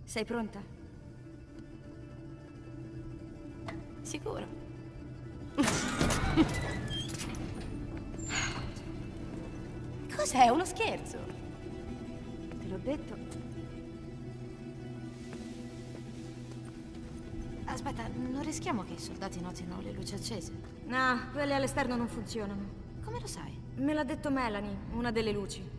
Sei pronta? Sicuro. Cos'è? Uno scherzo? Te l'ho detto. Aspetta, non rischiamo che i soldati notino le luci accese? No, quelle all'esterno non funzionano. Come lo sai? Me l'ha detto Melanie, una delle luci.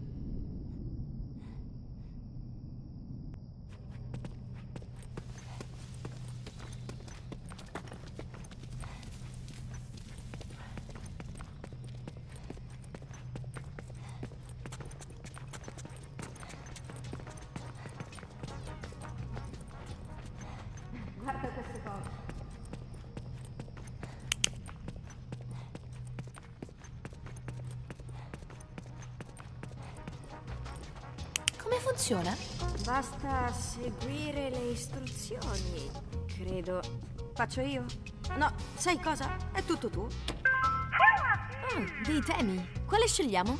Guarda queste cose. Come funziona? Basta seguire le istruzioni, credo. Faccio io? No, sai cosa? È tutto tu. Dei temi. Quale scegliamo?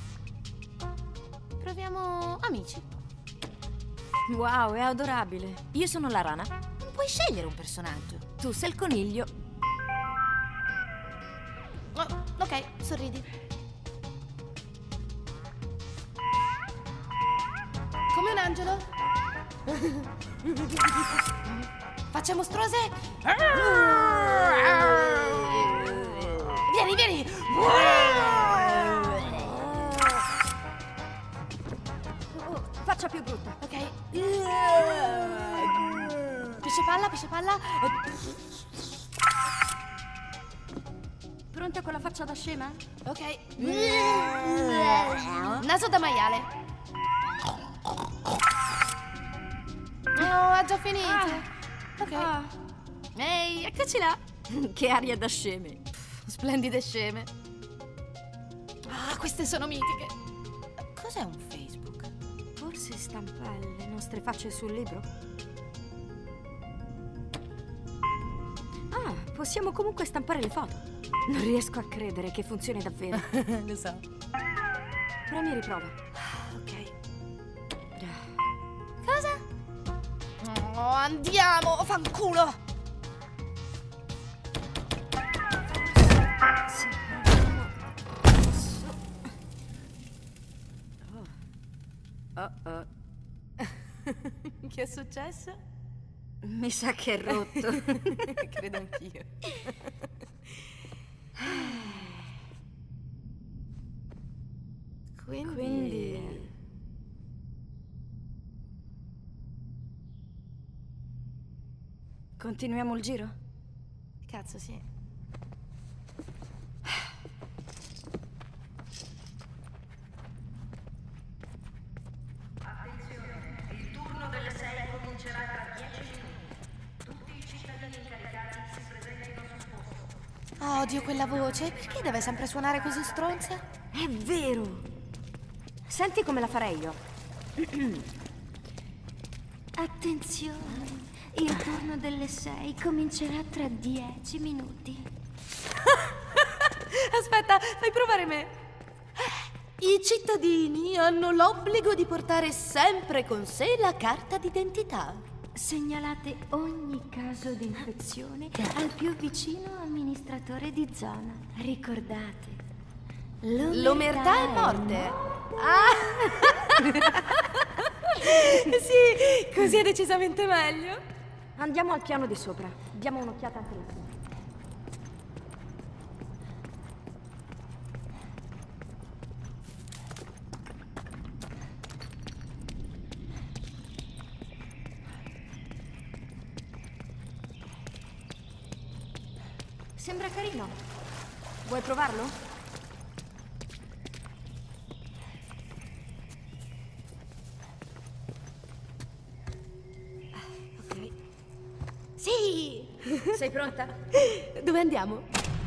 Proviamo amici. Wow, è adorabile. Io sono la rana. Non puoi scegliere un personaggio. Tu sei il coniglio. Oh, ok, sorridi. Come un angelo. Faccia mostruose. Vieni, vieni. Faccia più brutta. Ok. Pesce palla, pesce palla. Pronta con la faccia da scema? Ok. Naso da maiale. Oh, ha già finito. Ok. Ehi, eccoci là. Che aria da sceme. Splendide sceme. Ah, queste sono mitiche. Cos'è un Facebook? Forse stampa le nostre facce sul libro? Ah, possiamo comunque stampare le foto. Non riesco a credere che funzioni davvero. Lo so. Premi e riprova. Ok. Cosa? Oh, andiamo, fanculo! Sì, oh. Che è successo? Mi sa che è rotto. Credo anch'io. Quindi... Continuiamo il giro? Cazzo, sì. Attenzione, il turno delle 6 comincerà tra 10 minuti. Tutti i cittadini incaricati si presentino sul posto. Odio quella voce. Perché deve sempre suonare così stronza? È vero! Senti come la farei io. Attenzione, il turno delle 6 comincerà tra 10 minuti. Aspetta, fai provare me. I cittadini hanno l'obbligo di portare sempre con sé la carta d'identità. Segnalate ogni caso di infezione al più vicino amministratore di zona. Ricordate, L'omertà è morte. Ah! Sì, così è decisamente meglio. Andiamo al piano di sopra. Diamo un'occhiata anche lassù. Sembra carino. Vuoi provarlo? Ok. Sì! Sei pronta? Dove andiamo?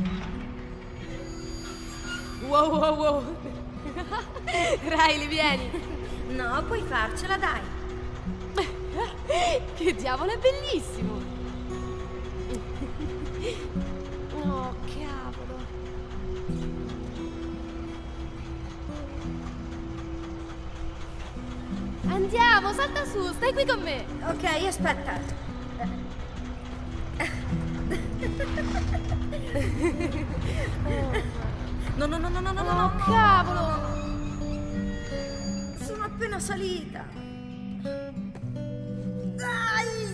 Wow, wow, wow. Riley, vieni. No, puoi farcela, dai. Che diavolo, è bellissimo. Oh, cavolo. Andiamo, Andiamo, salta su, stai qui con me. Ok, aspetta. No, no, no, no, no, no, no, no. Cavolo. Sono appena salita. Dai!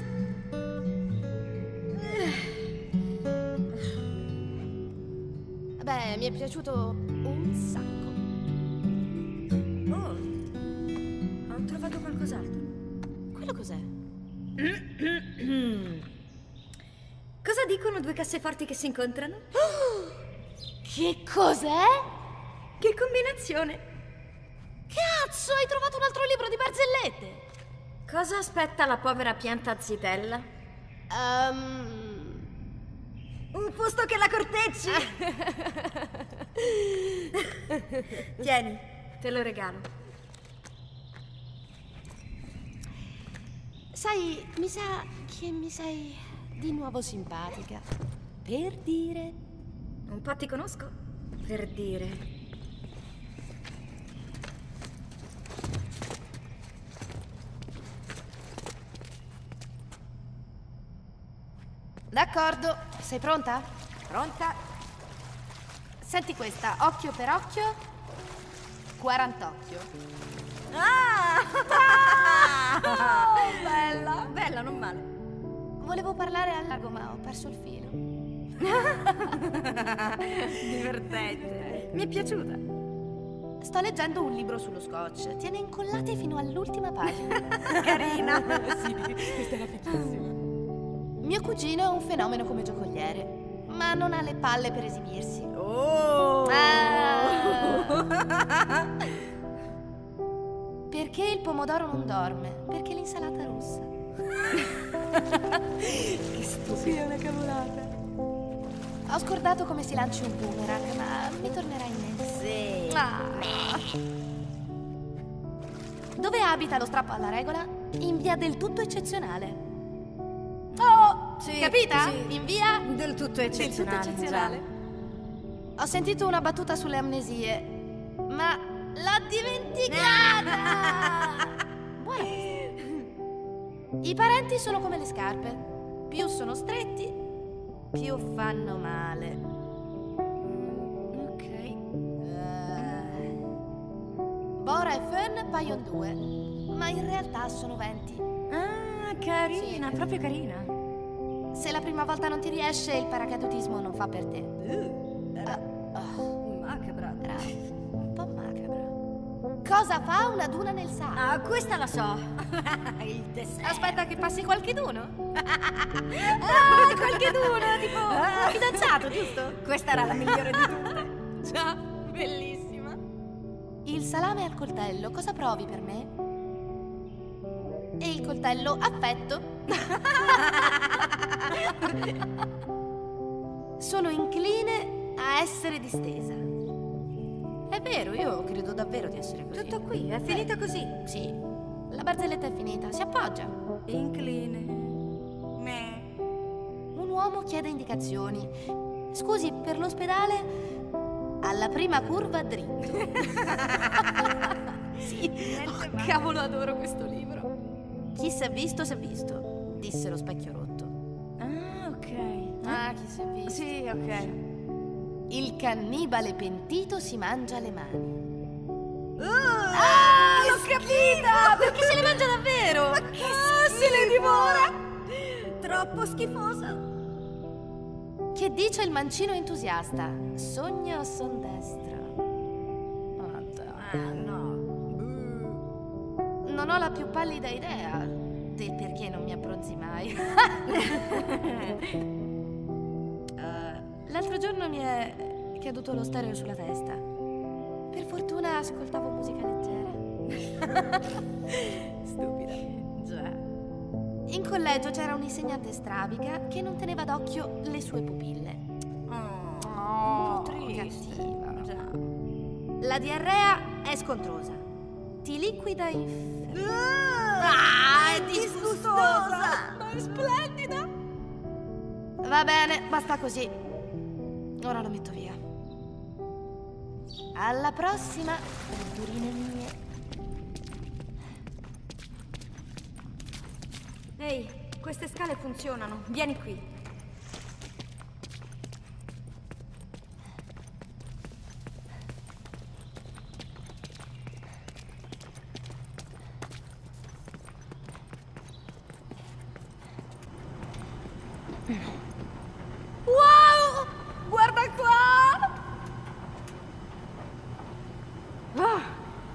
Beh, mi è piaciuto un sacco. Oh, ho trovato qualcos'altro. Quello cos'è? Cosa dicono due casseforti che si incontrano? Che cos'è? Che combinazione! Cazzo, hai trovato un altro libro di barzellette? Cosa aspetta la povera pianta zitella? Un fusto che la corteggi! Tieni, te lo regalo. Sai, mi sa che mi sei di nuovo simpatica. Per dire. Un po' ti conosco, per dire. D'accordo, sei pronta? Pronta? Senti questa, occhio per occhio, 48. Ah! Oh, bella! Bella, non male. Volevo parlare al lago, ma ho perso il filo. Divertente. Mi è piaciuta. Sto leggendo un libro sullo scotch. Tiene incollate fino all'ultima pagina. Carina. Sì, questa era fighissima. Mio cugino è un fenomeno come giocoliere, ma non ha le palle per esibirsi. Oh! Perché il pomodoro non dorme? Perché l'insalata russa. Che stupido, è una cavolata. Ho scordato come si lanci un boomerang, ma mi tornerà in mente. Sì. Dove abita lo strappo alla regola? In via del tutto eccezionale. Oh, Sì, capita? sì. In via Del tutto eccezionale. Del tutto eccezionale. Ho sentito una battuta sulle amnesie, ma l'ho dimenticata! Buona questa. I parenti sono come le scarpe. Più sono stretti, più fanno male. Ok. Bora e Fern paiono 2, ma in realtà sono 20. Ah, carina, Sì. proprio carina. Se la prima volta non ti riesce, il paracadutismo non fa per te. Macabra. Era un po' macabra. Cosa fa una duna nel sale? Ah, questa la so. Il dessert. Aspetta che passi qualcheduno. Qualcheduno, tipo Un fidanzato, giusto? Questa era la migliore di tutte. Già, bellissima. Il salame al coltello, cosa provi per me? E il coltello, affetto. Sono incline a essere distesa. È vero, io credo davvero di essere così. Tutto qui, è finita così. Sì, la barzelletta è finita, si appoggia. Incline. Me. Un uomo chiede indicazioni. Scusi, per l'ospedale? Alla prima curva dritto. Sì, oh, cavolo, adoro questo libro. Chi si è visto, disse lo specchio rotto. Ah, ok. Ah, chi si è visto? Sì, ok. Il cannibale pentito si mangia le mani. L'ho capita! Perché se le mangia davvero? Ma che se le divora! Troppo schifosa. Che dice il mancino entusiasta? Sogna o son destro? Ah, no. Non ho la più pallida idea del perché non mi abbronzi mai. L'altro giorno mi è caduto lo stereo sulla testa. Per fortuna ascoltavo musica leggera. Stupida. Già. In collegio c'era un'insegnante strabica che non teneva d'occhio le sue pupille. Un Oh, po' triste. cattiva. Già. La diarrea è scontrosa. Ti liquida in... È disgustosa! Ma è splendida! Va bene, basta così. Ora lo metto via. Alla prossima, avventurine mie. Ehi, queste scale funzionano. Vieni qui. Wow! Guarda qua! Ah!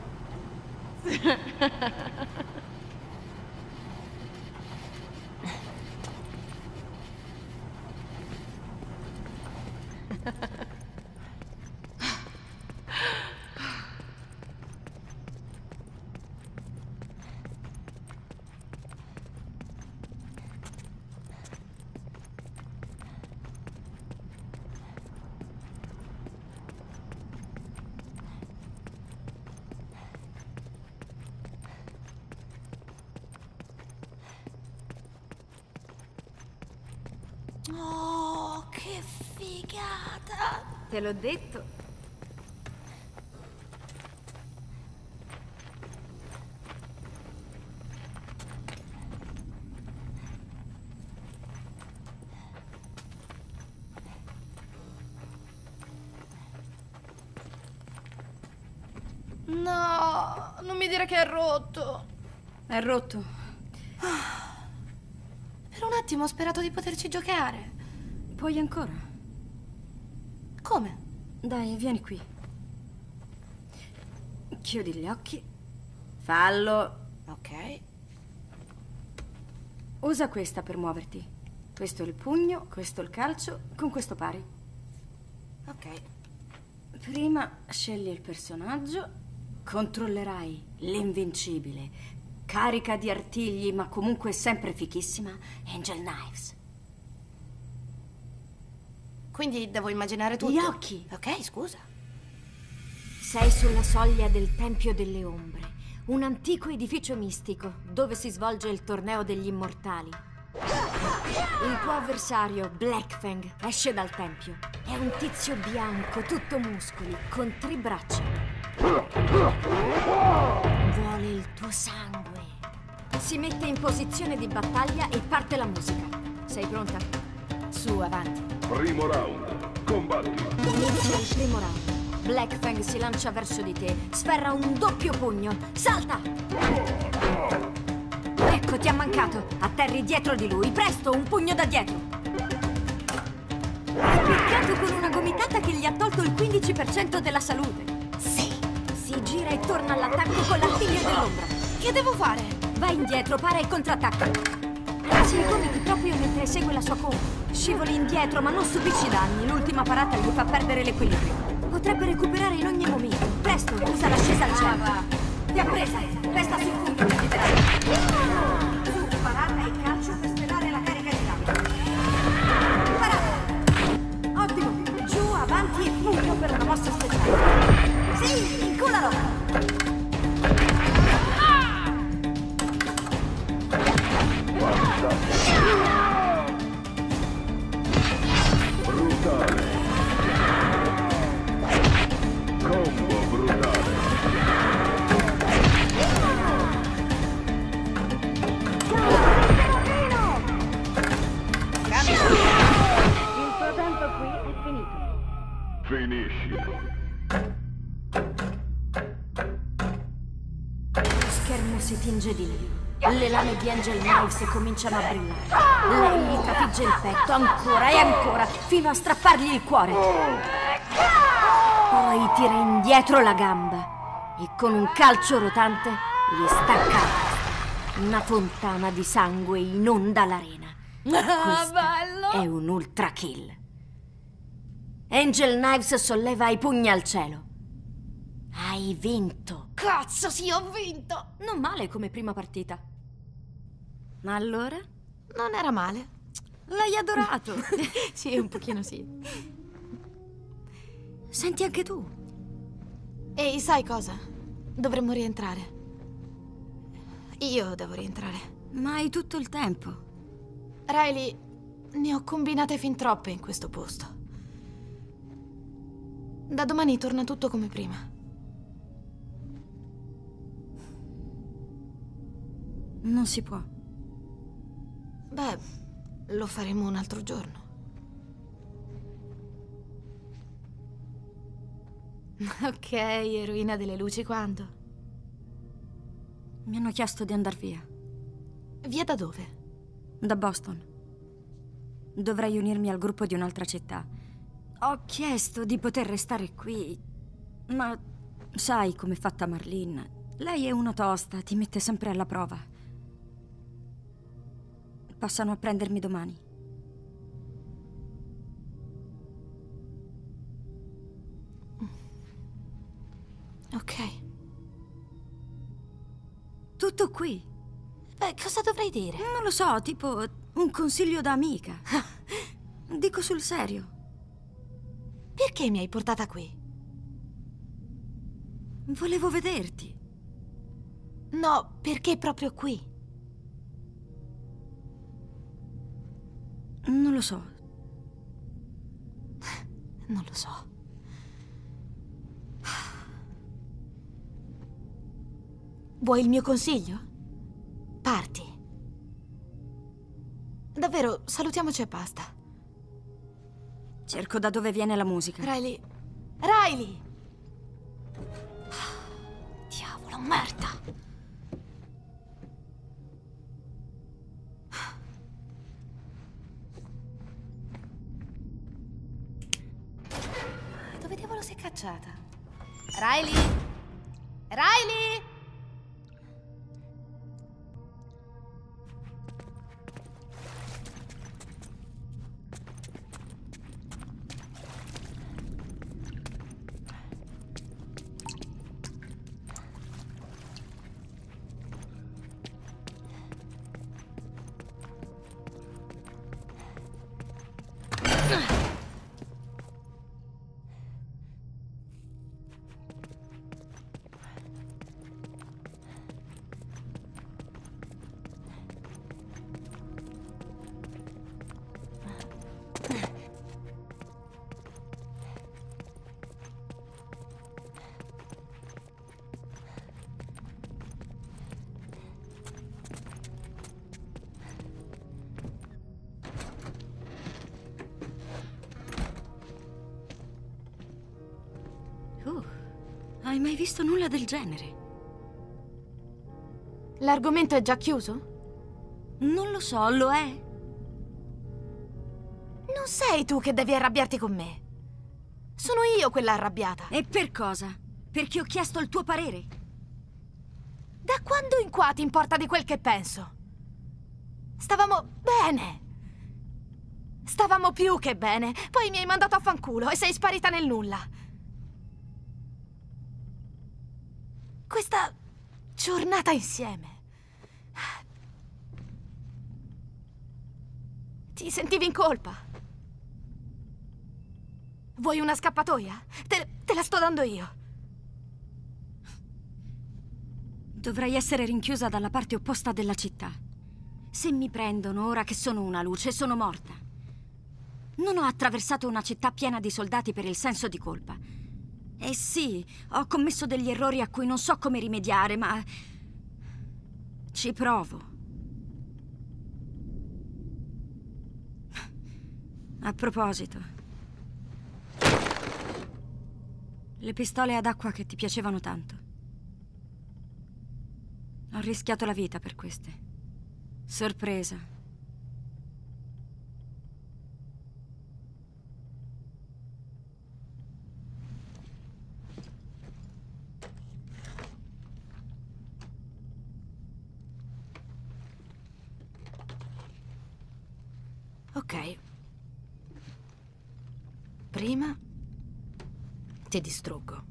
Oh, che figata! Te l'ho detto. No, non mi dire che è rotto. È rotto. Per un attimo ho sperato di poterci giocare. Puoi ancora? Come? Dai, vieni qui. Chiudi gli occhi. Fallo. Ok. Usa questa per muoverti. Questo è il pugno, questo il calcio, con questo pari. Ok. Prima scegli il personaggio. Controllerai l'invincibile, carica di artigli ma comunque sempre fichissima, Angel Knives. Quindi devo immaginare tutto? Gli occhi. Ok, scusa. Sei sulla soglia del Tempio delle Ombre, un antico edificio mistico dove si svolge il torneo degli immortali. Il tuo avversario, Blackfang, esce dal tempio. È un tizio bianco, tutto muscoli, con 3 braccia. Vuole il tuo sangue. Si mette in posizione di battaglia e parte la musica. Sei pronta? Su, avanti. Primo round, combatti. Inizia il primo round. Blackfang si lancia verso di te, sferra un doppio pugno. Salta! Ecco, ti ha mancato. Atterri dietro di lui. Presto, un pugno da dietro. Hai picchiato con una gomitata che gli ha tolto il 15% della salute. Sì. Si gira e torna all'attacco con l'artiglio dell'ombra. Che devo fare? Vai indietro, para e contrattacca. Si gomiti proprio mentre segue la sua combo. Scivoli indietro, ma non subisci danni. L'ultima parata gli fa perdere l'equilibrio. Potrebbe recuperare in ogni momento. Presto, usa l'ascesa al cielo. Ti ha presa. Resta sul punto per liberare. Su, parata e calcio per sferrare la carica di gamba. Parata. Ottimo. Giù, avanti e pugno per una mossa speciale. Sì, inculalo. Brutale. Combo brutale. Il tuo tempo qui è finito. Finiscilo. Lo schermo si tinge di nero. Le lame di Angel Knives cominciano a brillare. Lei gli trafigge il petto ancora e ancora, fino a strappargli il cuore. Poi tira indietro la gamba e con un calcio rotante gli stacca la testa. Una fontana di sangue inonda l'arena. Questa bello! è un ultra kill. Angel Knives solleva i pugni al cielo. Hai vinto. Cazzo, sì, ho vinto! Non male come prima partita. Ma allora? Non era male. L'hai adorato. Sì, un pochino sì. Senti anche tu. Ehi, sai cosa? Dovremmo rientrare. Io devo rientrare. Ma hai tutto il tempo. Riley, ne ho combinate fin troppe in questo posto. Da domani torna tutto come prima. Non si può. Beh, lo faremo un altro giorno. Ok, eroina delle luci, quando? Mi hanno chiesto di andar via. Via da dove? Da Boston. Dovrei unirmi al gruppo di un'altra città. Ho chiesto di poter restare qui, ma sai com'è fatta Marlene? Lei è una tosta, ti mette sempre alla prova. Passano a prendermi domani. Ok. Tutto qui. Beh, cosa dovrei dire? Non lo so, tipo un consiglio da amica. Dico sul serio. Perché mi hai portata qui? Volevo vederti. No, perché proprio qui? Non lo so. Non lo so. Vuoi il mio consiglio? Parti. Davvero, salutiamoci e basta. Cerco da dove viene la musica. Riley! Riley! Diavolo, merda! Dove diavolo sei cacciata? Riley! Riley! Hai mai visto nulla del genere? L'argomento è già chiuso? Non lo so, lo è. Non sei tu che devi arrabbiarti con me. Sono io quella arrabbiata. E per cosa? Perché ho chiesto il tuo parere. Da quando in qua ti importa di quel che penso? Stavamo bene. Stavamo più che bene. Poi mi hai mandato a fanculo e sei sparita nel nulla. Questa giornata insieme. Ti sentivi in colpa? Vuoi una scappatoia? Te la sto dando io. Dovrei essere rinchiusa dalla parte opposta della città. Se mi prendono ora che sono una luce, sono morta. Non ho attraversato una città piena di soldati per il senso di colpa. E sì, ho commesso degli errori a cui non so come rimediare, ma ci provo. A proposito, le pistole ad acqua che ti piacevano tanto. Ho rischiato la vita per queste. Sorpresa. Ok. Prima ti distruggo.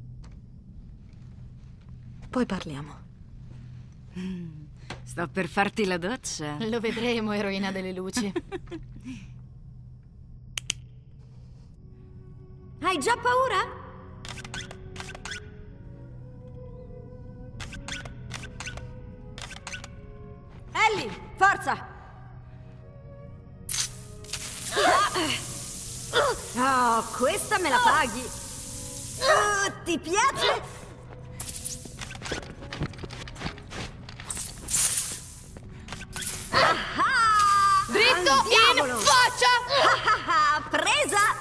Poi parliamo. Sto per farti la doccia. Lo vedremo, eroina delle luci. Hai già paura? Ellie, forza! Oh, questa me la paghi. Ti piace? Ah! Dritto diavolo! in faccia! Presa!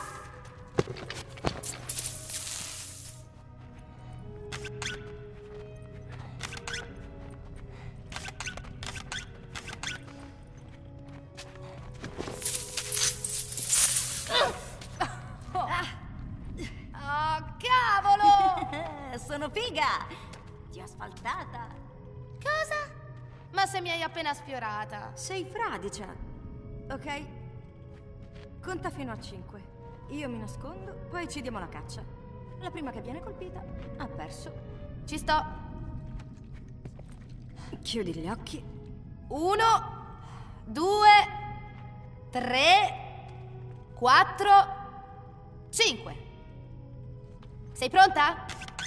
Oh, cavolo! Sono figa! Ti ho asfaltata. Cosa? Ma se mi hai appena sfiorata. Sei fradicia, ok? Conta fino a 5. Io mi nascondo, poi ci diamo la caccia. La prima che viene colpita ha perso. Ci sto. Chiudi gli occhi. 1, 2, 3, 4, 5. Sei pronta?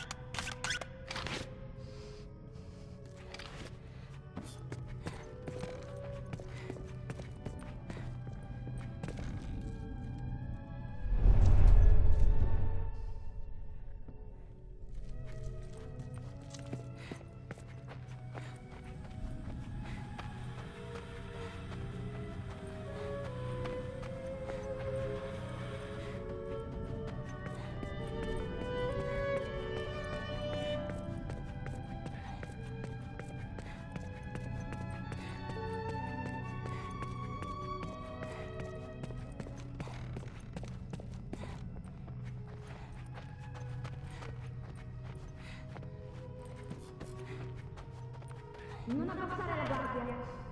Non abbassare la guardia.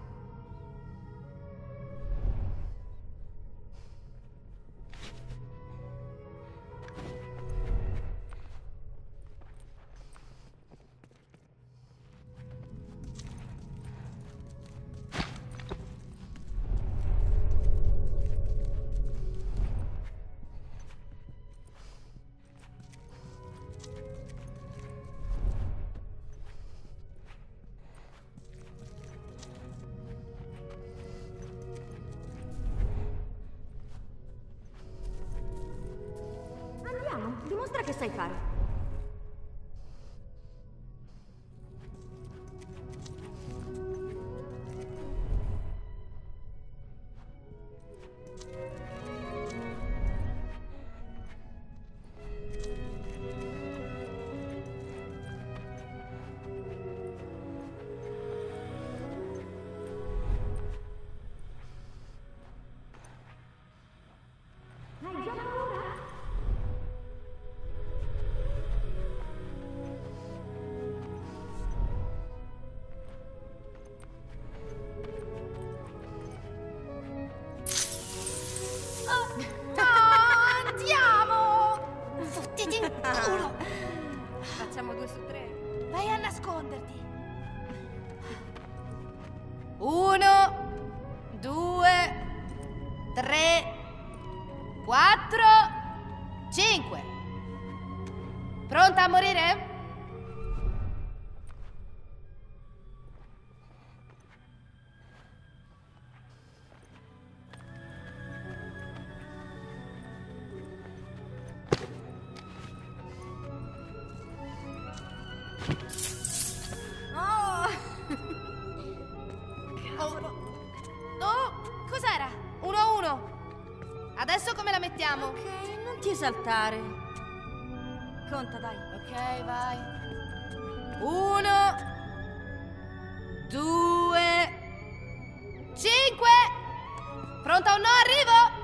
Andiamo, dimostra che sai fare. Hai già paura? No, andiamo! Fottiti in culo! Facciamo 2 su 3. Vai a nasconderti. 1, 2, 3, 4, 5. Pronta a morire? Oh! Oh, cos'era? 1 a 1. Adesso come la mettiamo? Ok, non ti esaltare. Conta, dai. Ok, vai. 1, 2, 5. Pronta o no? Arrivo!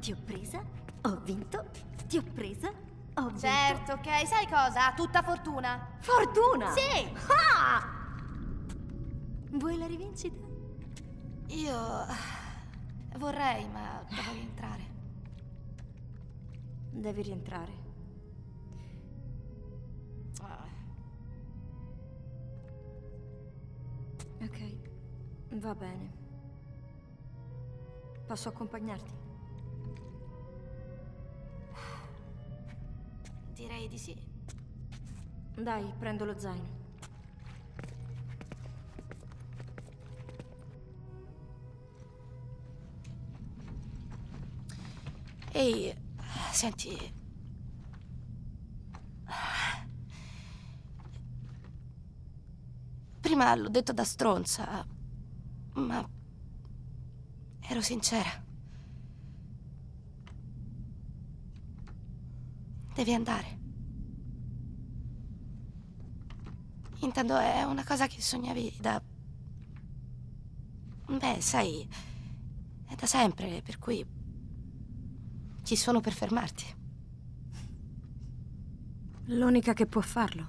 Ti ho presa, ho vinto, ti ho presa, ho vinto. Certo, ok. Sai cosa? Tutta fortuna. Fortuna! Sì! Ah! Vuoi la rivincita? Io vorrei, ma devo rientrare. Devi rientrare. Ok, va bene. Posso accompagnarti? Direi di sì. Dai, prendo lo zaino. Ehi, senti. Prima l'ho detto da stronza, ma ero sincera. Devi andare. Intendo, è una cosa che sognavi da... Beh, sai, è da sempre, per cui ci sono per fermarti. L'unica che può farlo.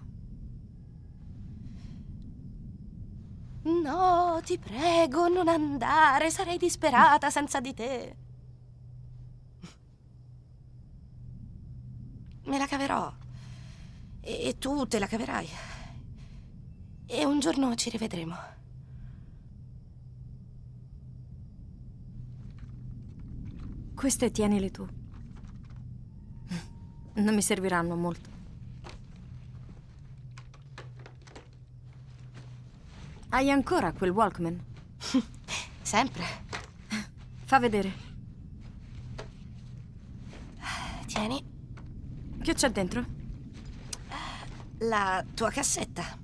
No, ti prego, non andare, sarei disperata senza di te. Me la caverò. E tu te la caverai. E un giorno ci rivedremo. Queste tienile tu. Non mi serviranno molto. Hai ancora quel Walkman? Sempre. Fa vedere. Tieni. Che c'è dentro? La tua cassetta.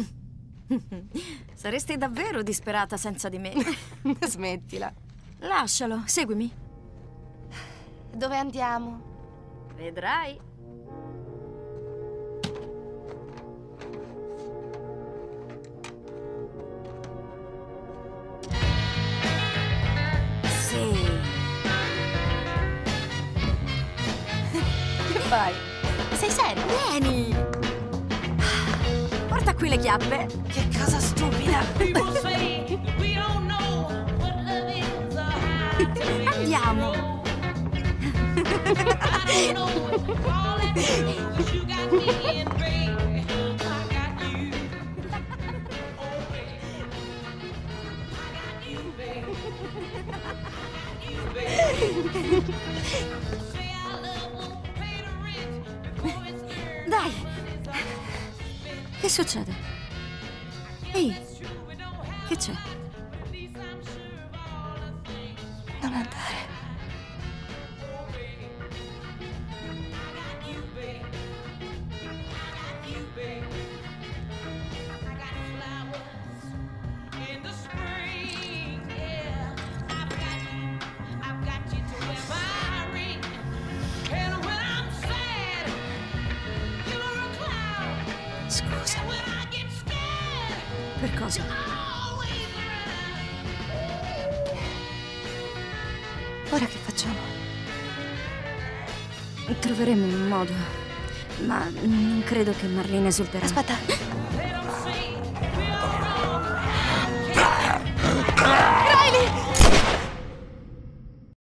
Saresti davvero disperata senza di me. Smettila. Lascialo, seguimi. Dove andiamo? Vedrai. Sì. Che fai? Sei serio? Vieni. Porta qui le chiappe. Che cosa stupida. Andiamo. Dai. Che succede? Ehi, che c'è? Non andare. Scusa. Per cosa? Ora che facciamo? Troveremo un modo. Ma non credo che Marlene esulterà. Aspetta.